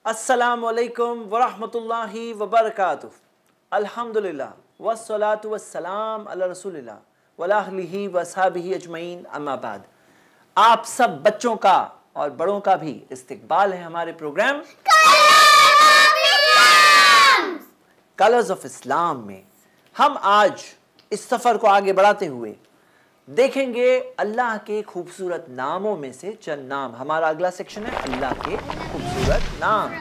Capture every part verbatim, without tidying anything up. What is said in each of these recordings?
अस्सलामु अलैकुम वरहमतुल्लाहि वबरकातुह। अल्हम्दुलिल्लाह वस्सलातु वस्सलाम अला रसूलिल्लाह वला अहलिही वसहबिही अजमईन, अम्मा बाद। आप सब बच्चों का और बड़ों का भी इस्तकबाल है हमारे प्रोग्राम कलर्स ऑफ इस्लाम में। हम आज इस सफ़र को आगे बढ़ाते हुए देखेंगे अल्लाह के खूबसूरत नामों में से चंद नाम। हमारा अगला सेक्शन है अल्लाह के खूबसूरत नाम,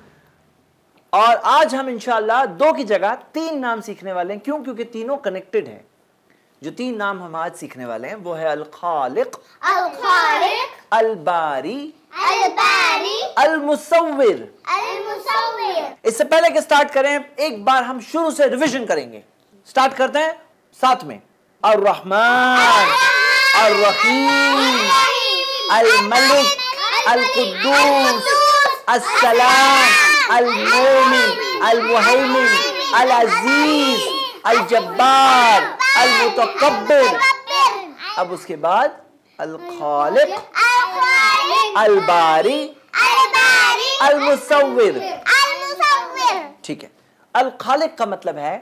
और आज हम इंशाअल्लाह दो की जगह तीन नाम सीखने वाले हैं। क्यों? क्योंकि तीनों कनेक्टेड हैं। जो तीन नाम हम आज सीखने वाले हैं वो है अल खालिक, अल खालिक, अल बारी, अल बारी, अल मुसव्विर। अल मुसव्विर। इससे पहले कि स्टार्ट करें, एक बार हम शुरू से रिवीजन करेंगे। स्टार्ट करते हैं साथ में। अर रहमान, अर रहीम, अल मलिक, अल कुद्दूस, अस्सलाम, अल मोमिन, अल मुहैमिन, अल अजीज, अल जब्बार, अल मुतकब्बिर। अब उसके बाद अल खालिक, अल बारी, अल मुसव्विर। ठीक है। अल खालिक का मतलब है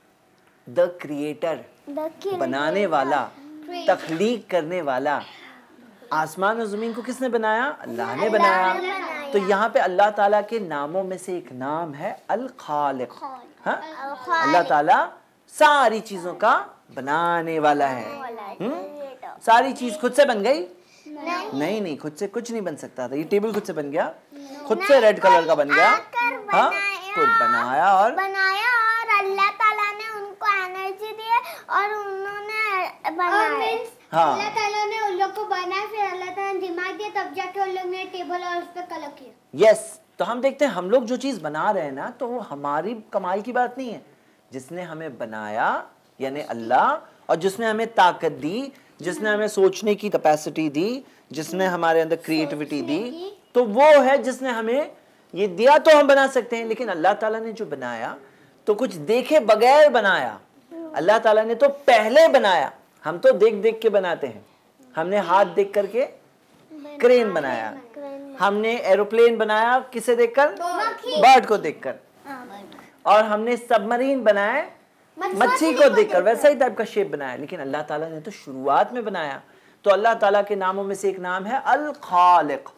द क्रिएटर, बनाने वाला, तख्लीक करने वाला। आसमान और जमीन को किसने बनाया? अल्लाह ने बनाया। तो यहाँ पे अल्लाह ताला के नामों में से एक नाम है अल खालिक। हाँ, अल्लाह ताला सारी चीजों का बनाने वाला है। हम्म? सारी चीज खुद से बन गई? नहीं नहीं, खुद से कुछ नहीं बन सकता था। ये टेबल खुद से बन गया, खुद से रेड कलर का बन गया। हाँ, खुद बनाया और बनाया और अल्लाह ताला ने उनको एनर्जी दी और उन्होंने बनाया। हाँ, अल्लाह ताला ने उन लोग को बनाया, फिर अल्लाह ताला ने दिमाग दिया, तब जाके उन लोग ने टेबल और उस पर कलर किया। यस। तो हम देखते हैं हम लोग जो चीज बना रहे हैं ना, तो वो हमारी कमाल की बात नहीं है। जिसने हमें बनाया यानी अल्लाह, और जिसने हमें ताकत दी, जिसने हमें सोचने की कैपेसिटी दी, जिसने हमारे अंदर क्रिएटिविटी दी, तो वो है जिसने हमें ये दिया। तो हम बना सकते हैं, लेकिन अल्लाह ताला ने जो बनाया तो कुछ देखे बगैर बनाया। अल्लाह ताला ने तो पहले बनाया। हम तो देख देख के बनाते हैं। हमने हाथ देख करके क्रेन बनाया, हमने एरोप्लेन बनाया किसे देखकर? बर्ड को देखकर। और हमने सबमरीन बनाया मच्छी को देखकर, वैसा ही टाइप का शेप बनाया। लेकिन अल्लाह ताला ने तो शुरुआत में बनाया। तो अल्लाह ताला के नामों में से एक नाम है अल खालिक।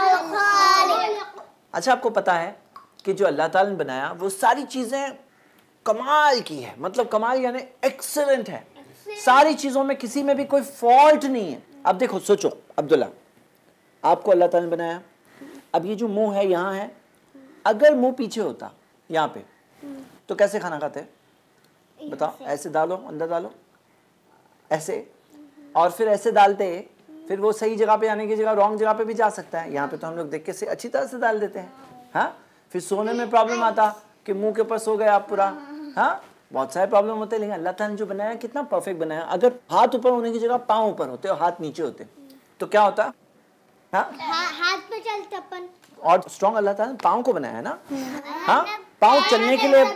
अच्छा, आपको पता है कि जो अल्लाह ताला ने बनाया वो सारी चीजें कमाल की है। मतलब कमाल यानी एक्सीलेंट है। सारी चीजों में किसी में भी कोई फॉल्ट नहीं है। अब देखो, सोचो अब्दुल्ला, आपको अल्लाह ताला ने बनाया। अब ये जो मुंह है यहाँ है, अगर मुंह पीछे होता यहाँ पे, तो कैसे खाना खाते? बताओ। ऐसे डालो, अंदर डालो, ऐसे, और फिर ऐसे डालते, फिर वो सही जगह पे आने की जगह रॉन्ग जगह पे भी जा सकता है। यहाँ पे तो हम लोग देख के से अच्छी तरह से डाल देते हैं। हाँ, फिर सोने में प्रॉब्लम आता कि मुंह के ऊपर सो गए आप पूरा। हाँ, बहुत सारे प्रॉब्लम होते हैं। लेकिन अल्लाह ताला ने जो बनाया कितना परफेक्ट बनाया। अगर हाथ ऊपर होने की जगह पाँव ऊपर होते और हाथ नीचे होते तो क्या होता? हाँ, हाथ पे चलते अपन। और स्ट्रॉन्ग अल्लाह ताला ने पाँव को बनाया है ना। हाँ, पाँव चलने के लिए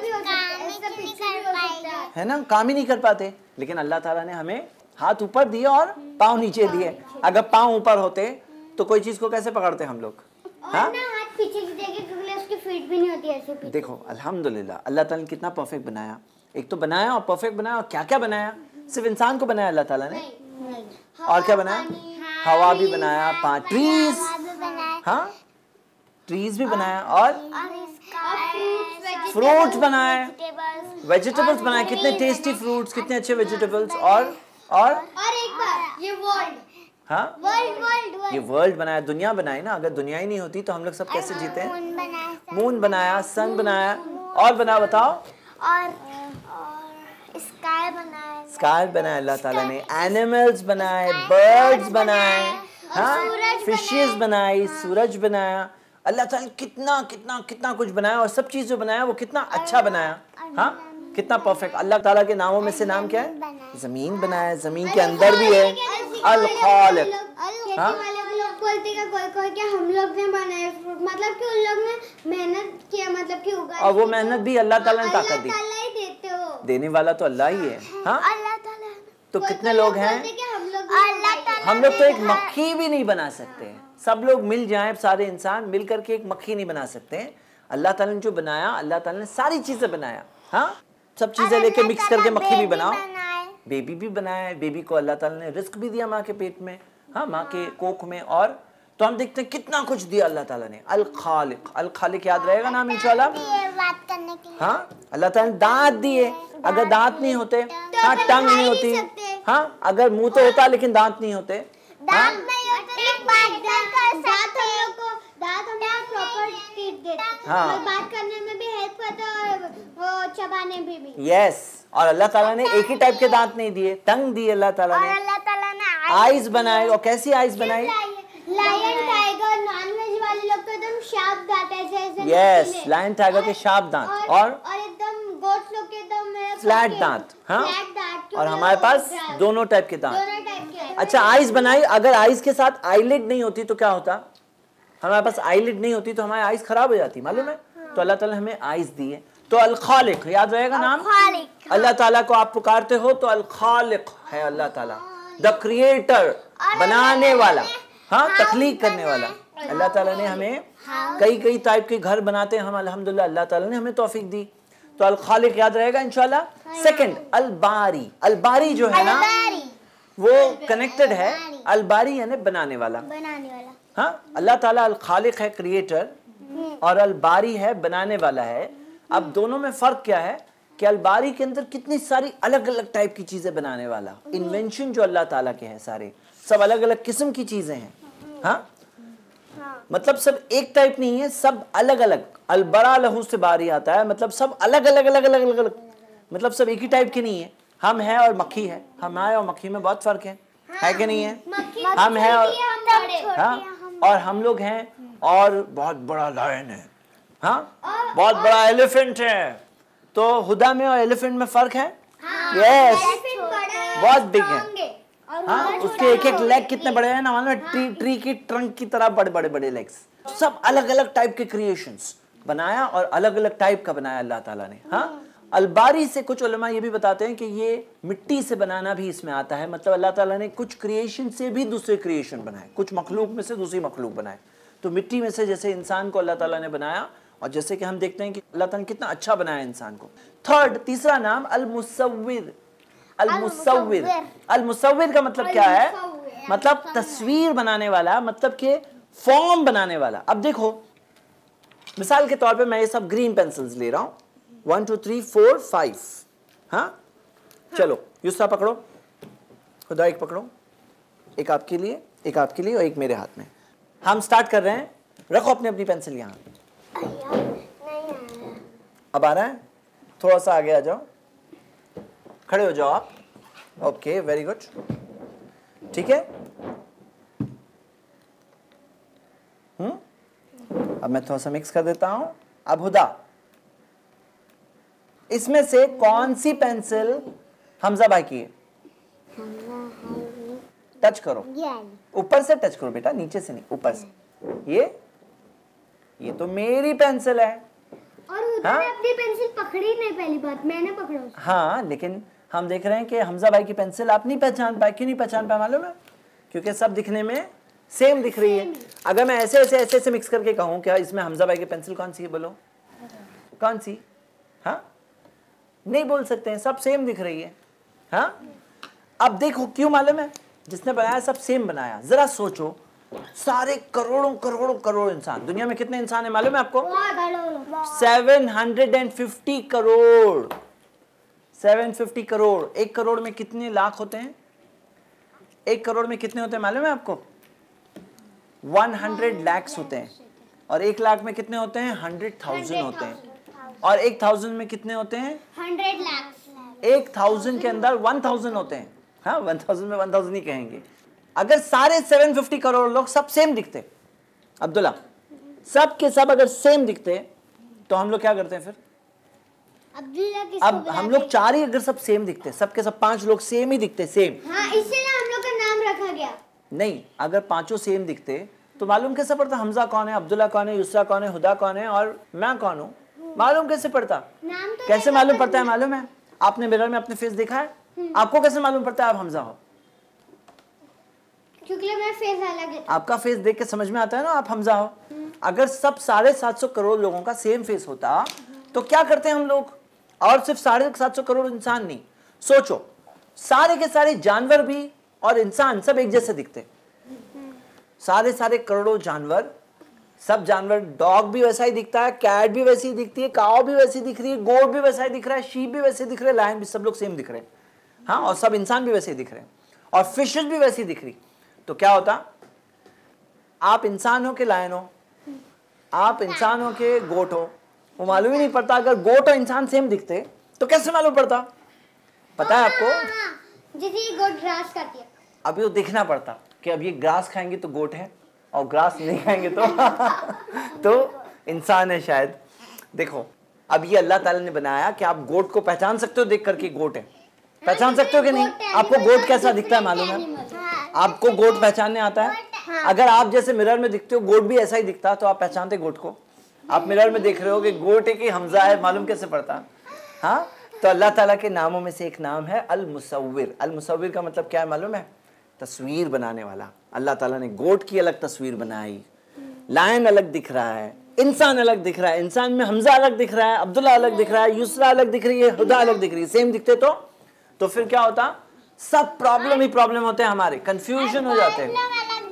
है ना, काम ही नहीं कर पाते। लेकिन अल्लाह ताला ने हमें हाथ ऊपर दिए और पाँव नीचे दिए। अगर पाँव ऊपर होते तो कोई चीज को कैसे पकड़ते हम लोग? हाँ, हाथ पीछे की देखे क्योंकि उसकी फीट भी नहीं होती ऐसे पीछे। देखो अल्हम्दुलिल्लाह, अल्लाह ताला ने कितना परफेक्ट बनाया। एक तो बनाया और परफेक्ट बनाया, और क्या क्या बनाया? सिर्फ इंसान को बनाया अल्लाह ताला ने, और क्या बनाया? हवा भी बनाया, पांच ट्रीज, हाँ ट्रीज भी बनाया, और फ्रूट्स बनाए, वेजिटेबल्स बनाए। कितने टेस्टी फ्रूट्स, कितने अच्छे वेजिटेबल्स। और और और एक बार ये वर्ल्ड, हाँ, वर्ल्ड वर्ल्ड ये वर्ल्ड बनाया, दुनिया बनाई ना। अगर दुनिया ही नहीं होती तो हम लोग सब कैसे जीते हैं? मून बनाया, सन बनाया, और बना बताओ, और स्काई बनाया, स्काई बनाया अल्लाह ताला ने, एनिमल्स बनाए, बर्ड्स बनाए, हाँ, फिशेस बनाई, सूरज बनाया। अल्लाह ताला ने कितना कितना कितना कुछ बनाया, और सब चीज जो बनाया वो कितना अच्छा बनाया। हाँ, कितना परफेक्ट। अल्लाह ताला के नामों में से नाम क्या है? जमीन बनाया, जमीन के अंदर भी है अल खालिक। हाँ, लोग बोलते हैं कोई कोई कि हम लोग ने बनाए फ्रूट, मतलब कि उन लोग ने मेहनत किया, मतलब कि उगा, और वो मेहनत भी अल्लाह ताला ने ताकत दी। ताला ही देते हो, देने वाला तो अल्लाह ही है। हाँ, अल्लाह ताला। तो कितने लोग हैं? हम लोग अल्लाह ताला हम लोग तो एक मक्खी भी नहीं बना सकते। सब लोग मिल जाएं, सारे इंसान मिल करके एक मक्खी नहीं बना सकते हैं। अल्लाह ताला ने जो बनाया, अल्लाह ताला ने सारी चीजें बनाया, हाँ, सब चीजें लेके मिक्स करके मक्खी भी बनाओ, बेबी भी बनाया है, बेबी को अल्लाह ताला ने रिस्क भी दिया माँ के पेट में, हाँ, माँ के कोख में। और तो हम देखते हैं कितना कुछ दिया अल्लाह ताला ने। अल खालिक, अल खालिक याद रहेगा नाम इंशाल्लाह। बात करने के लिए। हाँ, अल्लाह ताला ने दांत दिए, अगर दांत नहीं होते, हाँ, टंग नहीं होती, हाँ, अगर मुंह तो होता लेकिन दांत नहीं होते, दांत नहीं होते, एक बात कर दांत हम लोग को दांत हम लोग प्रॉपर टीथ देते हैं, हाँ, और बात करने में भी हेल्प करता है और वो चबाने में भी। यस, और अल्लाह ताला ने एक ही टाइप के दांत नहीं दिए, टंग दिए अल्लाह ताला ने, और अल्लाह ताला ने आईज बनाए। और कैसी आईज बनाई? लायन टाइगर नॉनवेज वाले लोग तो एकदम शार्प दांत है, जैसे यस, लायन टाइगर के शार्प दांत, और और एकदम गोट लोग के एकदम फ्लैट दांत, हाँ, फ्लैट दांत, और हमारे पास दोनों टाइप के दांत। दोनों टाइप के। अच्छा, आईज बनाई, अगर आईज के साथ आईलिड नहीं होती तो क्या होता? हमारे पास आईलिड नहीं होती तो हमारी आईज खराब हो जाती, मालूम है? तो अल्लाह ताला हमें आईज दी है। तो अल खालिक याद रहेगा नाम। अल्लाह ताला को आप पुकारते हो तो अल खालिक है अल्लाह ताला, द क्रिएटर, बनाने वाला, हाँ, तख्लीक करने वाला। अल्लाह ताला ने हमें कई कई टाइप के घर बनाते हैं हम, अल्हम्दुलिल्लाह अल्लाह ताला ने हमें तौफीक दी। तो अल खालिक याद रहेगा इंशाल्लाह। सेकंड अल बारी, अल बारी जो है ना वो कनेक्टेड है, अल बारी यानी बनाने वाला, बनाने वाला, हाँ, अल्लाह ताला अल खालिक है क्रिएटर, और अल बारी है बनाने वाला है। अब दोनों में फर्क क्या है कि अल बारी के अंदर कितनी सारी अलग अलग टाइप की चीजें बनाने वाला, इन्वेंशन जो अल्लाह ताला के हैं सारे, सब अलग अलग किस्म की चीजें हैं, हाँ, मतलब सब एक टाइप नहीं है, सब अलग अलग। अल बरा लहू से बारी आता है, मतलब सब अलग अलग अलग अलग अलग अलग, मतलब सब एक ही टाइप के नहीं है। हम हैं और मक्खी है, हमारे और मक्खी में बहुत फर्क है, है कि नहीं है? हम हैं और, हाँ, और हम लोग हैं और बहुत बड़ा लायन है, हाँ, बहुत बड़ा एलिफेंट है। तो हुदा में और एलिफेंट में फर्क है, यस, बहुत बिग है, हाँ, उसके एक एक लेग कितने बड़े हैं ना, मालूम है? ट्री ट्री की ट्रंक की तरह बड़े बड़े बड़े लेग्स। सब अलग अलग टाइप के क्रिएशंस बनाया और अलग अलग टाइप का बनाया अल्लाह ताला ने, हाँ। अलबारी से कुछ उलमा ये भी बताते हैं कि ये मिट्टी से बनाना भी इसमें आता है, मतलब अल्लाह ताला ने कुछ क्रिएशन से भी दूसरे क्रिएशन बनाए, कुछ मखलूक में से दूसरी मखलूक बनाए। तो मिट्टी में से जैसे इंसान को अल्लाह ताला ने बनाया, और जैसे कि हम देखते हैं कि अल्लाह ताला ने कितना अच्छा बनाया इंसान को। थर्ड, तीसरा नाम अल मुसव्विर। अल मुसव्विर, अल मुसव्विर का मतलब क्या है? मतलब तस्वीर बनाने वाला, मतलब के फॉर्म बनाने वाला। अब देखो, मिसाल के तौर पे मैं ये सब ग्रीन पेंसिल्स ले रहा हूं, one two three four five, हाँ, चलो युस्रा पकड़ो, खुदा एक पकड़ो, एक आपके लिए, एक आपके लिए और एक मेरे हाथ में। हम स्टार्ट कर रहे हैं, रखो अपनी अपनी पेंसिल यहाँ। अब आ रहा है, थोड़ा सा आगे आ जाओ, खड़े हो जाओ आप, ओके, वेरी गुड, ठीक है। हम्म अब मैं थोड़ा सा मिक्स कर देता हूं। अब हुदा, इसमें से कौन सी पेंसिल हमजा भाई की है? टच करो, ऊपर से टच करो बेटा, नीचे से नहीं, ऊपर से। ये ये तो मेरी पेंसिल है, और उधर हाँ? अपनी पेंसिल पकड़ी नहीं, पहली बात मैंने पकड़ा उसको। हाँ, लेकिन हम देख रहे हैं कि हमजा भाई की पेंसिल आप नहीं पहचान पाए। क्यों नहीं पहचान पाए मालूम है? क्योंकि सब दिखने में सेम दिख रही है। अगर मैं ऐसे ऐसे ऐसे ऐसे मिक्स करके कहूँ क्या इसमें हमजा भाई की पेंसिल कौन सी है, बोलो कौन सी? हाँ, नहीं बोल सकते हैं, सब सेम दिख रही है, हाँ। अब देखो क्यों मालूम है? जिसने बनाया सब सेम बनाया। जरा सोचो, सारे करोड़ों करोड़ों करोड़ इंसान, दुनिया में कितने इंसान है मालूम है आपको? Seven hundred and fifty crore, seven fifty crore. एक करोड़ में कितने लाख होते हैं? एक करोड़ में कितने होते हैं मालूम है आपको? वन हंड्रेड लैक्स होते हैं। और एक लाख में कितने होते हैं? हंड्रेड थाउजेंड होते हैं। और एक थाउजेंड में कितने होते हैं? हंड्रेड लाख। एक थाउजेंड के अंदर वन थाउजेंड होते हैं। हाँ, वन थाउजेंड में वन थाउजेंड ही कहेंगे। अगर सारे सेवन फिफ्टी करोड़ लोग सब सेम दिखते, अब्दुल्ला, सब के सब अगर सेम दिखते तो हम लोग क्या करते हैं फिर? अब हम लोग चार ही अगर सब सेम दिखते, सब के सब पांच लोग सेम ही दिखते, सेम, हाँ, इसलिए हम लोग का नाम रखा गया। नहीं, अगर पांचों सेम दिखते तो मालूम कैसे पड़ता हमजा कौन है, अब्दुल्ला कौन है, युसरा कौन है, हुदा कौन है और मैं कौन हूँ? मालूम कैसे पड़ता? नाम तो कैसे मालूम पड़ता है मालूम है? आपने मिरर में अपने फेस देखा है? आपको कैसे मालूम पड़ता है आप हमजा हो? क्योंकि मेरा फेस अलग है। आपका फेस देख के समझ में आता है ना आप हमजा हो। अगर सब साढ़े सात सौ करोड़ लोगों का सेम फेस होता तो क्या करते हैं हम लोग? और सिर्फ साढ़े सात सौ करोड़ इंसान नहीं, सोचो सारे के सारे जानवर भी और इंसान सब एक जैसे दिखते हैं। सारे सारे करोड़ों जानवर, सब जानवर, डॉग भी वैसा ही दिखता है, कैट भी वैसी ही दिखती है, काऊ भी वैसी दिख रही है, गोट भी वैसा ही दिख रहा है, शीप भी वैसे दिख रहे हैं, लायन भी, सब लोग सेम दिख रहे हैं। हाँ, और सब इंसान भी वैसे ही दिख रहे हैं और फिशेस भी वैसी दिख रही। तो क्या होता, आप इंसान हो के लायन हो, आप इंसान हो के गोट हो, वो मालूम ही नहीं पड़ता। अगर गोट और इंसान सेम दिखते तो कैसे मालूम पड़ता? पता है आपको? जैसे ये गोट ग्रास खाती है। अभी तो देखना पड़ता कि अब ये ग्रास खाएंगे तो गोट है और ग्रास नहीं खाएंगे तो तो इंसान है शायद। देखो अब ये अल्लाह ताला ने बनाया कि आप गोट को पहचान सकते हो देख करके गोट है। पहचान सकते हो कि नहीं? आपको गोट कैसा दिखता है मालूम है? आपको गोट पहचानने आता है? अगर आप जैसे मिरर में दिखते हो, गोट भी ऐसा ही दिखता तो आप पहचानते गोट को? आप मिरर में देख रहे हो कि गोट है कि हमजा है, मालूम कैसे पड़ता? हाँ, तो अल्लाह ताला के नामों में से एक नाम है अल मुसव्विर। अल मुसव्विर का मतलब क्या है मालूम है? तस्वीर बनाने वाला। अल्लाह ताला ने गोट की अलग तस्वीर बनाई, लायन अलग दिख रहा है, इंसान अलग दिख रहा है, इंसान में हमजा अलग दिख रहा है, अब्दुल्ला अलग दिख रहा है, यूसरा अलग दिख रही है, हुदा अलग दिख रही है। सेम दिखते तो तो फिर क्या होता? सब प्रॉब्लम ही प्रॉब्लम होते हैं, हमारे कंफ्यूजन हो जाते हैं।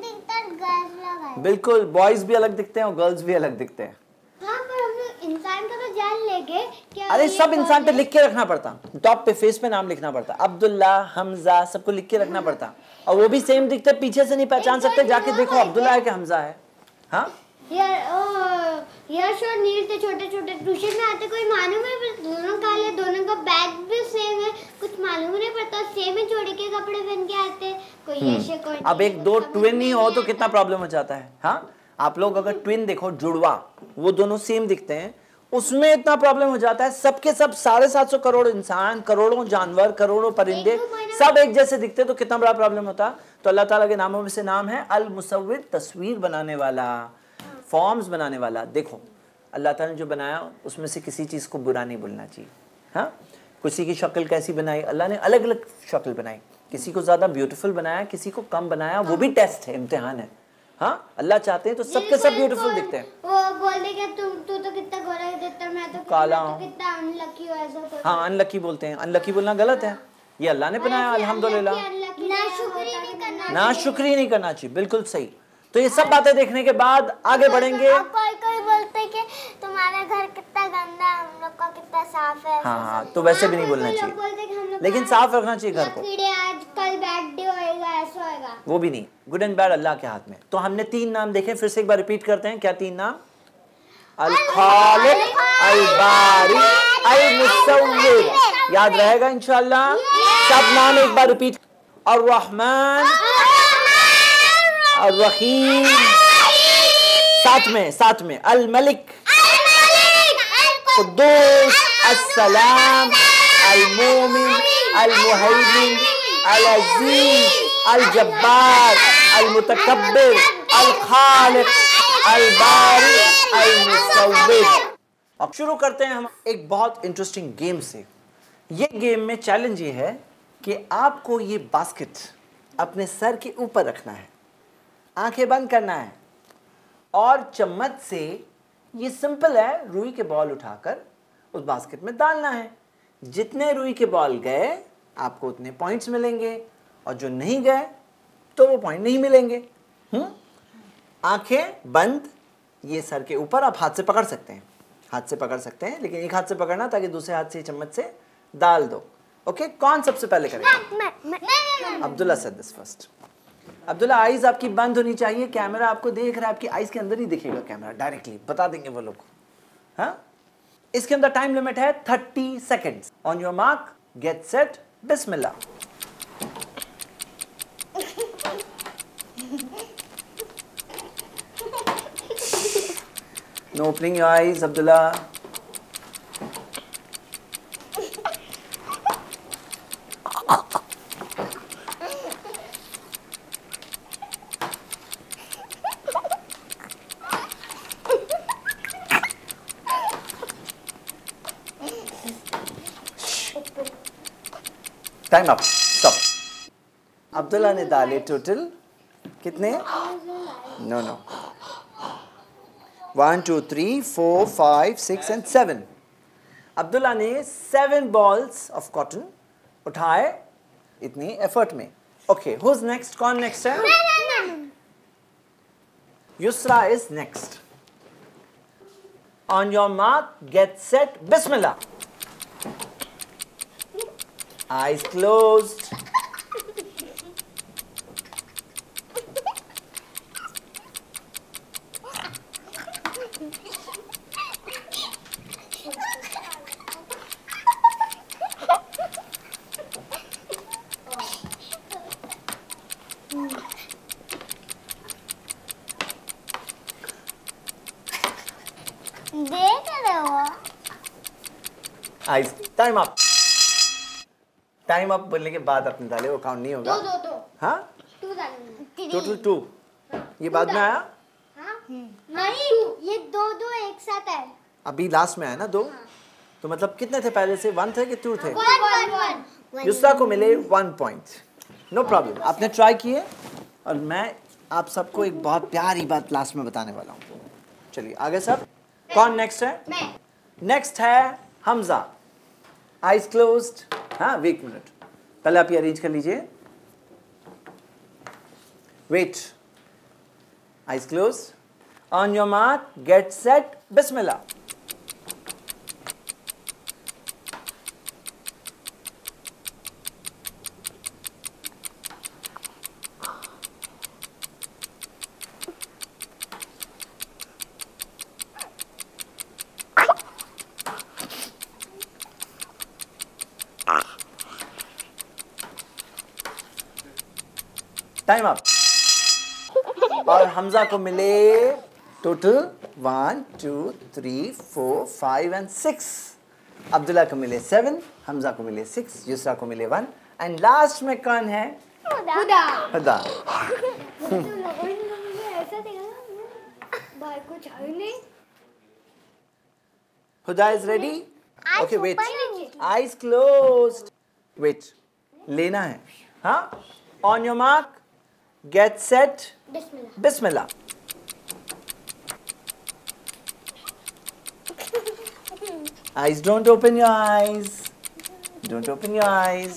बिल्कुल, बॉयज भी अलग दिखते हैं और गर्ल्स भी अलग दिखते हैं। हाँ, पर हम लोग इंसान का तो जान लेंगे क्या? अरे सब इंसान पे लिख के रखना पड़ता, टॉप पे फेस पे नाम लिखना पड़ता, अब्दुल्ला, हमजा, सबको लिख के रखना पड़ता। और वो भी सेम दिखते, पीछे से नहीं पहचान सकते, जाके देखो अब्दुल्ला है कि हमजा है। हाँ यार, ओ यश और नील थे छोटे छोटे, ट्यूशन में आते, कोई मालूम है? बस दोनों काले, दोनों का बैग भी सेम है, कुछ मालूम नहीं पड़ता। सेम ही जोड़े के कपड़े पहन के आते, कोई यश है कोई। अब एक दो ट्विन ही हो तो कितना प्रॉब्लम हो जाता है। हाँ, आप लोग अगर ट्विन देखो, जुड़वा, वो दोनों सेम दिखते हैं, उसमें इतना प्रॉब्लम हो जाता है। सबके सब साढ़े सात सौ करोड़ इंसान, करोड़ों जानवर, करोड़ों परिंदे सब एक जैसे दिखते तो कितना बड़ा प्रॉब्लम होता। तो अल्लाह ताला के नामों में से नाम है अल मुसव्विर, तस्वीर बनाने वाला, फॉर्म्स बनाने वाला। देखो अल्लाह ताला ने जो बनाया उसमें से किसी चीज़ को बुरा नहीं बोलना चाहिए। हाँ, किसी की शक्ल कैसी बनाई, अल्लाह ने अलग अलग शक्ल बनाई, किसी को ज़्यादा ब्यूटीफुल बनाया, किसी को कम बनाया, वो भी टेस्ट है, इम्तिहान है। हाँ, अल्लाह चाहते हैं तो सबके सब ब्यूटीफुल दिखते हैं। वो बोल देगा तुम तू तो कितना गोरा है, देता मैं तो काला हूं, कितना अनलकी हो, ऐसा कुछ। हाँ, अनलकी बोलते हैं। अनलकी बोलना गलत है, ये अल्लाह ने बनाया, अल्हम्दुलिल्लाह। नाशुक्री नहीं करना, नाशुक्री नहीं करना चाहिए, बिल्कुल सही। तो ये सब बातें देखने के बाद आगे बढ़ेंगे। और कोई कोई बोलते हैं कि तुम्हारा घर कितना गंदा है, हम लोग का कितना साफ है। हाँ हाँ, तो वैसे भी नहीं बोलना चाहिए, लेकिन साफ रखना चाहिए घर को। कीड़े आज कल बैड डे होएगा, ऐसा होएगा, वो भी नहीं। गुड एंड बैड अल्लाह के हाथ में। तो हमने तीन नाम देखे, फिर से एक बार रिपीट करते हैं। क्या तीन नाम? अल खालिक, अल बारी, अल मुसव्विर। याद रहेगा इंशाअल्लाह। सब नाम एक बार रिपीट। और रहमान, और रहीम, साथ में साथ में अल मलिक, कुद्दूस, अस्सलाम, अल मोमिन, अल मुहैमिन, अल अजीज, अल जब्बार, अल मुतकब्बिर, अल खालिक, अल बारी, अल मुसव्विर। अब शुरू करते हैं हम एक बहुत इंटरेस्टिंग गेम से। ये गेम में चैलेंज ये है कि आपको ये बास्केट अपने सर के ऊपर रखना है, आंखें बंद करना है और चम्मच से, ये सिंपल है, रुई के बॉल उठाकर उस बास्केट में डालना है। जितने रुई के बॉल गए आपको उतने पॉइंट्स मिलेंगे और जो नहीं गए तो वो पॉइंट नहीं मिलेंगे। हम्म, आंखें बंद, ये सर के ऊपर। आप हाथ से पकड़ सकते हैं, हाथ से पकड़ सकते हैं, लेकिन एक हाथ से पकड़ना ताकि दूसरे हाथ से चम्मच से डाल दो। ओके, कौन सबसे पहले करेगा? Abdullah said this first. Abdullah, eyes आपकी बंद होनी चाहिए, कैमरा आपको देख रहा है, आपकी आईज के अंदर ही दिखेगा कैमरा, डायरेक्टली बता देंगे वो लोग। हाँ, इसके अंदर टाइम लिमिट है thirty seconds. On your mark, get set, बिस्मिल्लाह। No opening your eyes Abdullah. Time up, stop. Abdullah ने डाले टोटल कितने? No no one two three four five six and seven. Abdullah ने सेवन बॉल्स ऑफ कॉटन उठाए इतनी effort में। Okay, who is next? कौन next है? Yusra is next. On your mark, get set, बिस्मिल्लाह। Eyes closed. देख रहे हो? Eyes. Time up. Time up बोलने के बाद अपने डाले, वो काउंट नहीं होगा। दो दो दो हाँ, टू डालने। Total two. ये बाद में आया? हाँ? नहीं, ये दो दो एक साथ है। अभी लास्ट में आया ना दो। तो मतलब कितने थे पहले से? वन थे कि टू थे? One one one. युसरा को मिले वन पॉइंट। नो प्रॉब्लम, आपने ट्राई किए और मैं आप सबको एक बहुत प्यारी बात लास्ट में बताने वाला हूँ। चलिए आगे सब। कौन नेक्स्ट है? मैं। नेक्स्ट है हमजा। Eyes closed. हाँ, वेट मिनट, पहले आप ये अरेंज कर लीजिए। Wait, eyes closed. On your mark, get set, बिस्मिल्लाह। Time up. और हमजा को मिले total one two three four five and six. Abdullah को मिले सेवन, हमजा को मिले सिक्स, युसरा को मिले वन एंड लास्ट में कौन है? हुदा। हुदा। ऐसा देखा भाई, कुछ है नहीं। Huda is ready? Okay wait, ऊपर आईज क्लोज्ड। वेट, लेना है। हाँ, on your mark, get set, बिस्मिल्लाह। बिस्मिल्लाह। Eyes, don't open your eyes. Don't open your eyes.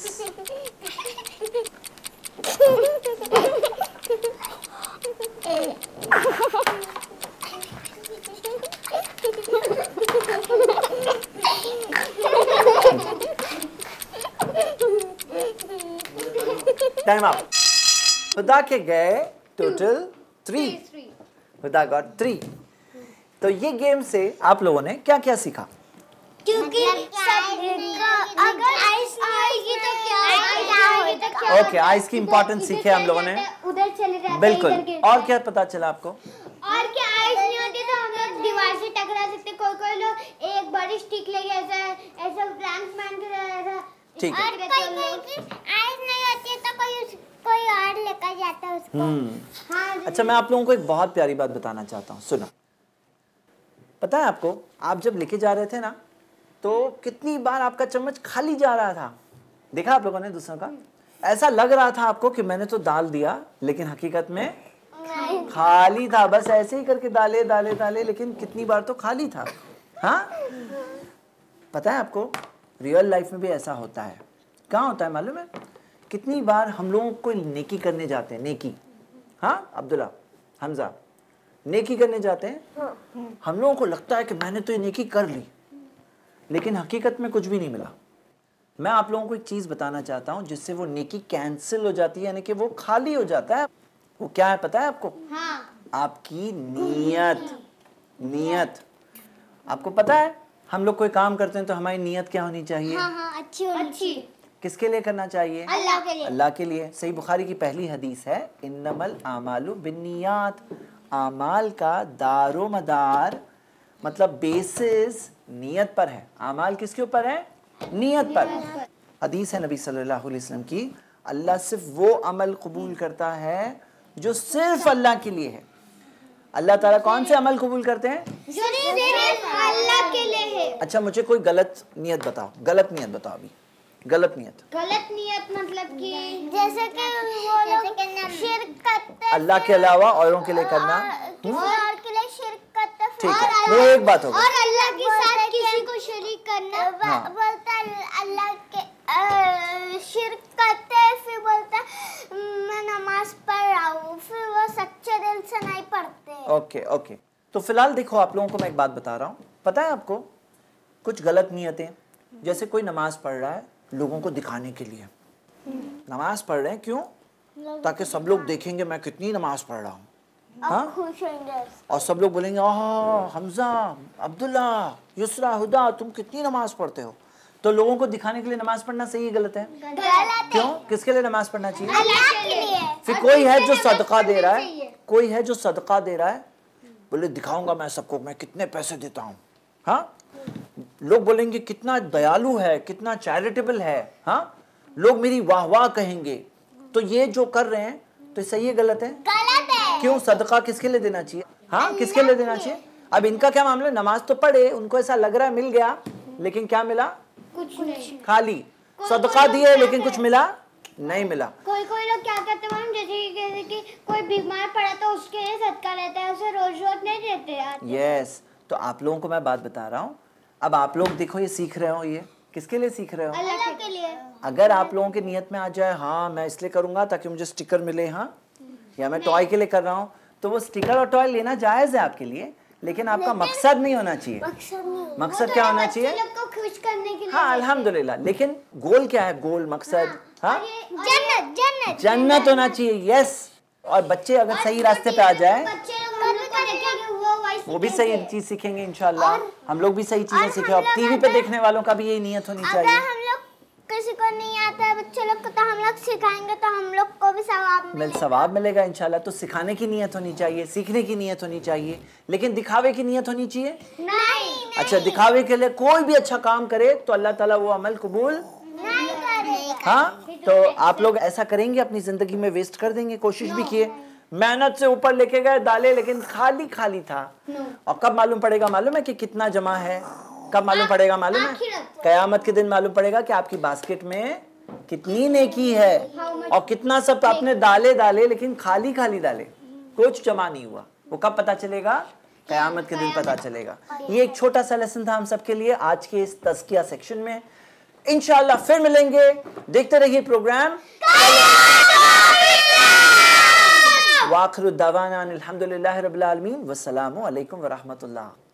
Time up. Huda के गए total three. Huda got three. तो ये गेम से आप लोगों ने क्या क्या सीखा? क्योंकि अगर आइस नहीं होगी तो क्या होगा? ओके, आइस की इंपॉर्टेंस सीखे हम लोगों ने। उधर चले जाते हैं, बिल्कुल। इधर गिरते और हैं। क्या पता चला आपको? और क्या आइस नहीं होती तो हम लोग दीवार से टकरा सकते। कोई कोई लोग एक बड़ी स्टिक लेके ऐसा ऐसा प्लैंक मान के ऐसा। ठीक है। और कोई कोई की आइस नहीं होती तो कोई उस, कोई और लेकर जाता है उसको। हम्म। हाँ, अच्छा, मैं आप लोगों को एक बहुत प्यारी बात बताना चाहता हूँ, सुनो। पता है आपको, आप जब लेके जा रहे थे ना, तो कितनी बार आपका चम्मच खाली जा रहा था? देखा आप लोगों ने दूसरों का? ऐसा लग रहा था आपको कि मैंने तो डाल दिया, लेकिन हकीकत में खाली था। बस ऐसे ही करके डाले डाले डाले, लेकिन कितनी बार तो खाली था। हाँ, पता है आपको, रियल लाइफ में भी ऐसा होता है। कहाँ होता है मालूम है? कितनी बार हम लोगों को नेकी करने जाते हैं, नेकी। हाँ अब्दुल्ला, हमजा, नेकी करने जाते हैं। हम लोगों को लगता है कि मैंने तो ये नेकी कर ली, लेकिन हकीकत में कुछ भी नहीं मिला। मैं आप लोगों को एक चीज़ बताना चाहता हूँ जिससे वो नेकी कैंसिल हो जाती है, यानी कि वो खाली हो जाता है। वो क्या है पता है आपको? हाँ। आपकी नीयत। नीयत आपको पता है, हम लोग कोई काम करते हैं तो हमारी नीयत क्या होनी चाहिए? हाँ हाँ, अच्छी होनी अच्छी। किसके लिए करना चाहिए? अल्लाह के लिए। अल्लाह के लिए। सही बुखारी की पहली हदीस है, इन्नमल आमालु बिन्नियात। आमाल का दारो मदार, मतलब बेसिस नीयत पर है। आमाल किसके ऊपर है? नीयत पर। हदीस है नबी सल्लल्लाहु अलैहि वसल्लम की, अल्लाह सिर्फ वो अमल कबूल करता है जो सिर्फ अल्लाह के लिए है। अल्लाह ताला कौन से अमल कबूल करते हैं? जो सिर्फ अल्लाह के लिए है। अच्छा, मुझे कोई गलत नियत बताओ, गलत नियत बताओ अभी। गलत नियत। गलत नियत मतलब कि जैसे कि वो लोग शिर्क करते अल्लाह के अलावा औरों के लिए करना, किसी और के लिए शिर्क करते फिर ठीक है, वो एक बात होगी। और अल्लाह के साथ किसी को शरीक करना। ब- हाँ। बोलता है अल्लाह के अ, शिर्क करते हैं, फिर बोलता है मैं नमाज पढ़ रहा हूँ, फिर वो सच्चे दिल से नहीं पढ़ते। ओके ओके, तो फिलहाल देखो आप लोगों को मैं एक बात बता रहा हूँ, पता है आपको कुछ गलत नियतें, जैसे कोई नमाज पढ़ रहा है लोगों को दिखाने के लिए, नमाज पढ़ रहे हैं क्यों, ताकि सब लोग देखेंगे मैं कितनी नमाज पढ़ रहा हूँ, हाँ, खुश होंगे। और सब लोग बोलेंगे आह हमजा, अब्दुल्ला, युसरा, हुदा, तुम कितनी नमाज पढ़ते हो। तो लोगों को दिखाने के लिए नमाज पढ़ना सही है गलत है? गलत क्यों, किसके लिए नमाज पढ़ना चाहिए? अल्लाह के लिए। फिर कोई है जो सदका दे रहा है, कोई है जो सदका दे रहा है, बोले दिखाऊंगा मैं सबको मैं कितने पैसे देता हूँ, हाँ, लोग बोलेंगे कितना दयालु है, कितना चैरिटेबल है, हाँ, लोग मेरी वाह वाह कहेंगे। तो ये जो कर रहे हैं तो सही है गलत है? गलत है। क्यों, सदका किसके लिए देना चाहिए, हाँ, किसके लिए देना चाहिए? अब इनका क्या मामला, नमाज तो पढ़े, उनको ऐसा लग रहा है मिल गया, लेकिन क्या मिला, कुछ नहीं, खाली सदका दिए लेकिन कुछ मिला नहीं मिला। कोई कोई लोग क्या करते हैं जैसे जैसे कि कोई बीमार पड़ा तो उसके लिए सदका लेते हैं, उसे रोज रोज नहीं देते यार। यस, तो आप लोगों को मैं बात बता रहा हूँ, अब आप लोग देखो ये सीख रहे हो, ये किसके लिए सीख रहे हो? अल्लाह के लिए। अगर आप लोगों की नियत में आ जाए हाँ मैं इसलिए करूंगा ताकि मुझे स्टिकर मिले, हाँ, या मैं टॉय के लिए कर रहा हूँ, तो वो स्टिकर और टॉय लेना जायज़ है आपके लिए, लेकिन आपका मकसद नहीं होना चाहिए। मकसद नहीं। मकसद क्या होना चाहिए? लोग को खुश करने के लिए। हाँ अल्हम्दुलिल्लाह, लेकिन गोल क्या है, गोल मकसद, हाँ, जन्नत जन्नत जन्नत होना चाहिए। यस, और बच्चे अगर सही रास्ते पे आ जाए बच्चे लोग हम लोग को देखेंगे वो वही वो भी सही चीज सीखेंगे इंशाल्लाह, हम लोग भी सही चीजें सीखे। और टीवी पे देखने वालों का भी यही नियत होनी अगर चाहिए। हम लोग किसी को नहीं आता है बच्चे लोग को, तो हम लोग सिखाएंगे तो हम लोग को भी सवाब मिल मिलेगा। सवाब मिलेगा इंशाल्लाह। तो सिखाने की नियत होनी चाहिए, सीखने की नियत होनी चाहिए, लेकिन दिखावे की नियत होनी चाहिए नहीं अच्छा, दिखावे के लिए कोई भी अच्छा काम करे तो अल्लाह ताला वो अमल कबूल, नहीं करेगा। हाँ, तो आप लोग ऐसा करेंगे अपनी जिंदगी में, वेस्ट कर देंगे। कोशिश भी किए, मेहनत से ऊपर लेके गए दाले, लेकिन खाली खाली था। और कब मालूम पड़ेगा, मालूम है कि कितना जमा है, कब मालूम पड़ेगा मालूम है? कयामत के दिन मालूम पड़ेगा कि आपकी बास्केट में कितनी नेकी है और कितना सब आपने दाले डाले लेकिन खाली खाली डाले, कुछ जमा नहीं हुआ। वो कब पता चलेगा? कयामत के दिन पता चलेगा। ये एक छोटा सा लेसन था हम सब के लिए आज के इस तज़किया सेक्शन में। इंशाअल्लाह फिर मिलेंगे, देखते रहिए प्रोग्राम। वाखिरु दावाना अनिल हम्दुलिल्लाहि रब्बिल आलमीन, वस्सलामु अलैकुम व रहमतुल्लाह।